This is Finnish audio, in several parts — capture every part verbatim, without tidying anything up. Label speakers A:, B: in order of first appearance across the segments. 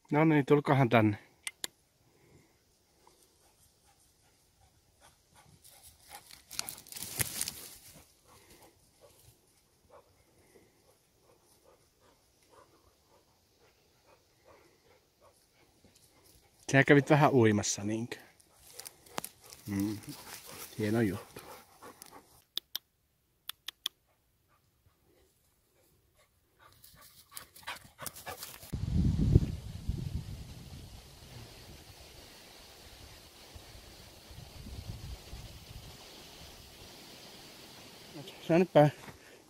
A: No niin, tulkahan tänne. Sä kävit vähän uimassa, niinkö? Mm. Hieno juttu. Sä nyt päin.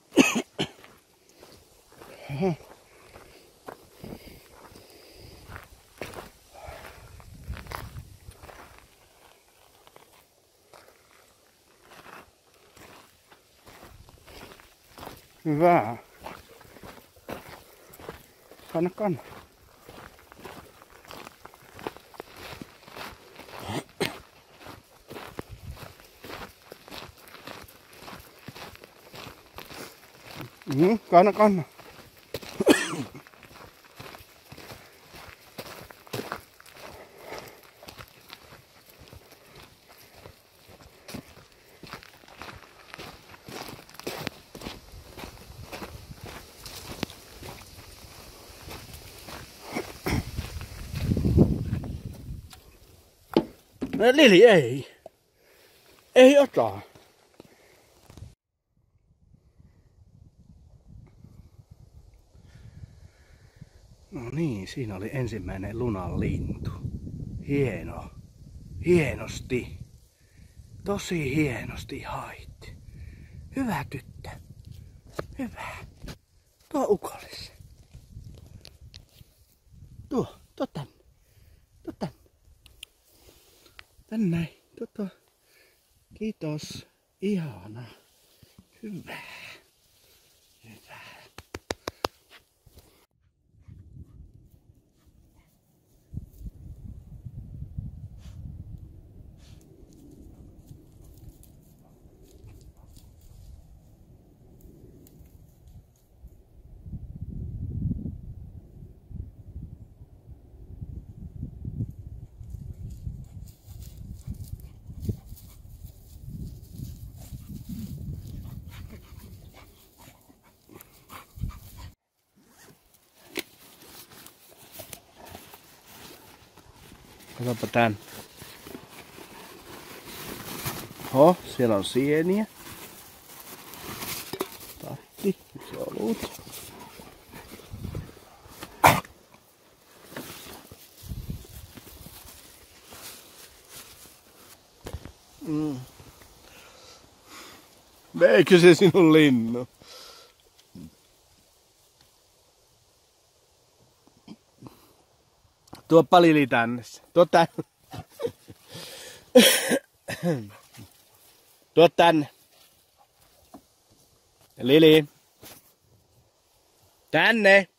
A: Hyvä. Kanna, kanna. Mm, kanna, kanna. No, Lili, ei. Ei ota. No niin, siinä oli ensimmäinen lunalintu. Hieno. Hienosti. Tosi hienosti hait. Hyvä tyttö. Hyvä. Tuo ukolle se. Tuo, tuo tänne. Tuo tänne. Tänne näin. Tuo, tuo. Kiitos. Ihana. Hyvä. Hyvä. Katsopa tän. Oho, siellä on sieniä. Tatti, yksi olut. Mm. Veikö se sinun linnu? Tuoppa Lili tänne. Tuo tänne. Tuo tänne. Lili. Tänne.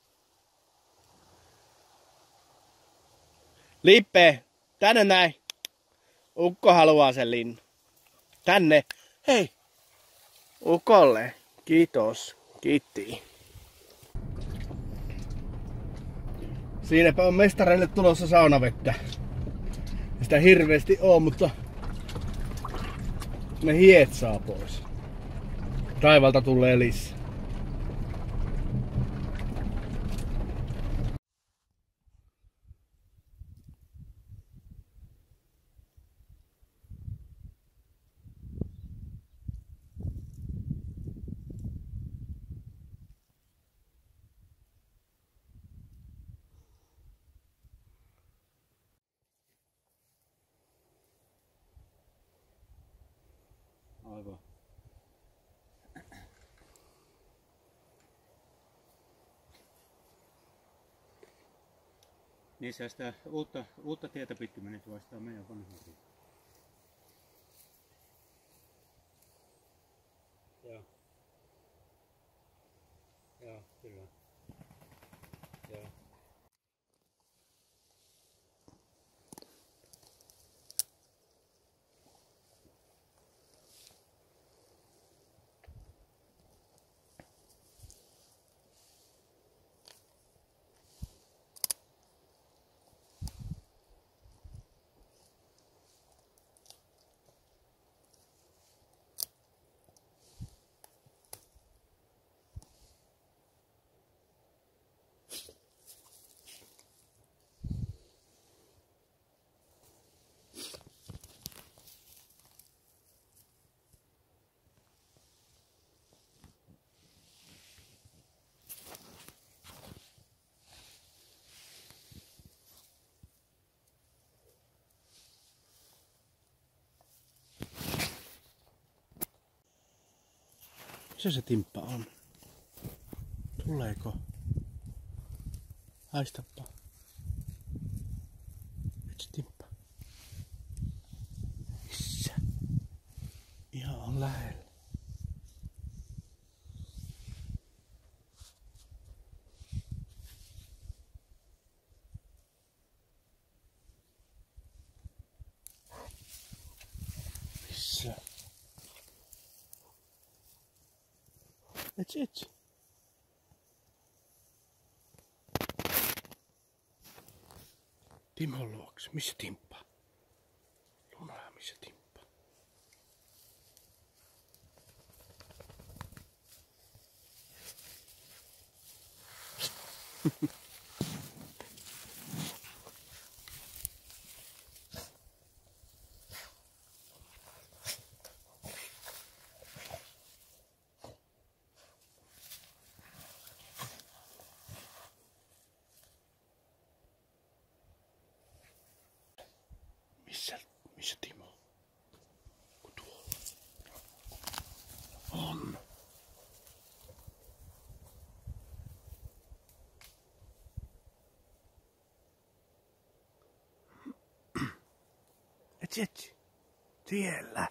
A: Lippe. Tänne näin. Ukko haluaa sen linnu. Tänne. Hei. Ukolle. Kiitos. Kiitti. Siinäpä on mestareille tulossa saunavettä. Sitä hirveesti oo, mutta ne hietsaa pois. Taivalta tulee lisää.
B: Aivan. Niissä sitä uutta, uutta tietä pitkin menit vastaan meidän vanhaa tietä. Joo. Joo, kyllä. Joo.
A: Missä se timppa on? Tuleeko? Haistappa. Nyt se timppa. Missä? Ihan on lähellä. Missä? Etsi, etsi. Timon luokse. Missä timppa? Lunaa, missä timppa? Missä, missä Timo? Kun tuolla on. Etsi, etsi. Siellä.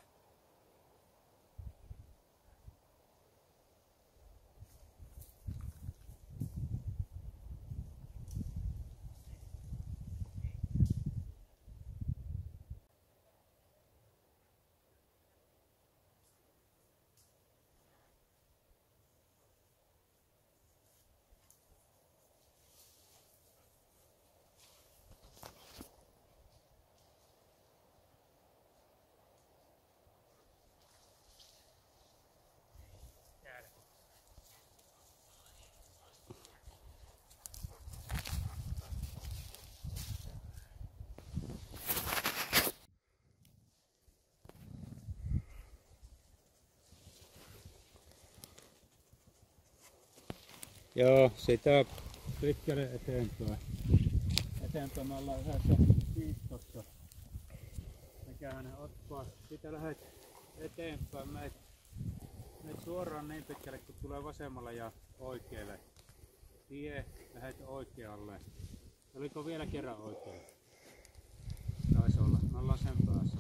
B: Joo, sitä pitkälle eteenpäin. Eteenpäin me ollaan yhdessä kiistossa. Mikähän ne ottaa. Siitä lähdet eteenpäin. Meet, meet suoraan niin pitkälle, kun tulee vasemmalla ja oikealle. Tie, lähdet oikealle. Oliko vielä kerran oikealle? Taisi olla. Me ollaan sen päässä.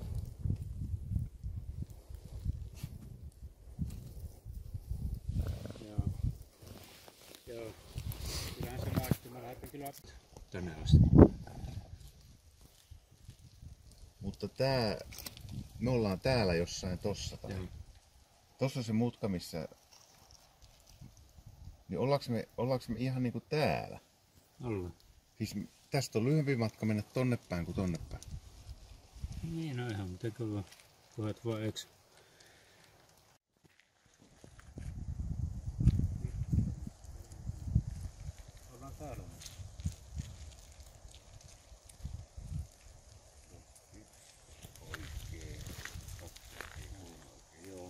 B: Joo. Kyllähän se maistuu. Mä lähdetään kyllä tänne asti.
C: Mutta tää, me ollaan täällä jossain tossa. Tai. Tossa se mutka, missä... Niin ollaanko me, ollaanko me ihan niinku täällä?
B: Ollaan.
C: Siis tästä on lyhyempi matka mennä tonne päin kuin tonne päin.
B: Niin no ihan, mutta kyllä koet vaan eks. Ollaan täällä.
C: Oikein. Joo.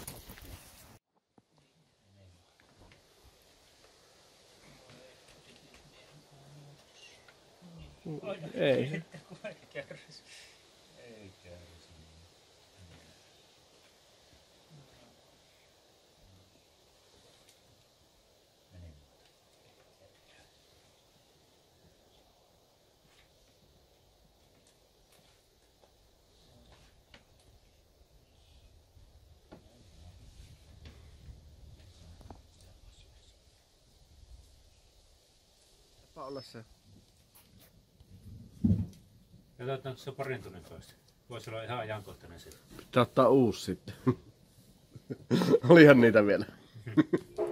A: Ei.
B: Ei kärsi.
C: Tapa olla se.
B: Katsotaan, se on parin tunnin päästä. Voisi olla ihan ajankohtainen sitten.
A: Pitää ottaa uusi sitten. Olihan niitä vielä.